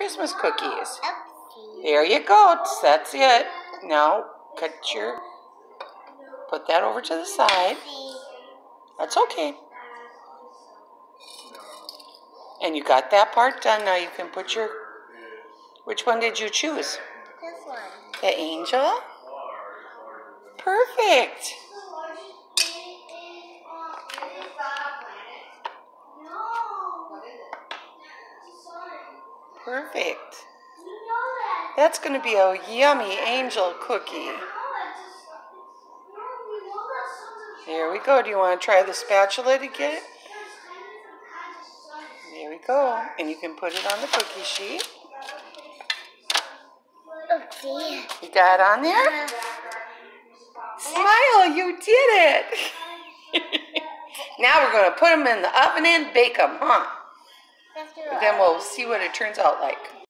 Christmas cookies. Oopsie. There you go. That's it. Now, put that over to the side. That's okay. And you got that part done. Now you can put your... Which one did you choose? This one. The angel? Perfect. Perfect. That's going to be a yummy angel cookie. There we go. Do you want to try the spatula to get it? There we go. And you can put it on the cookie sheet. Oopsie. You got it on there? Smile, you did it. Now we're going to put them in the oven and bake them, huh? Let's do Then we'll see what it turns out like.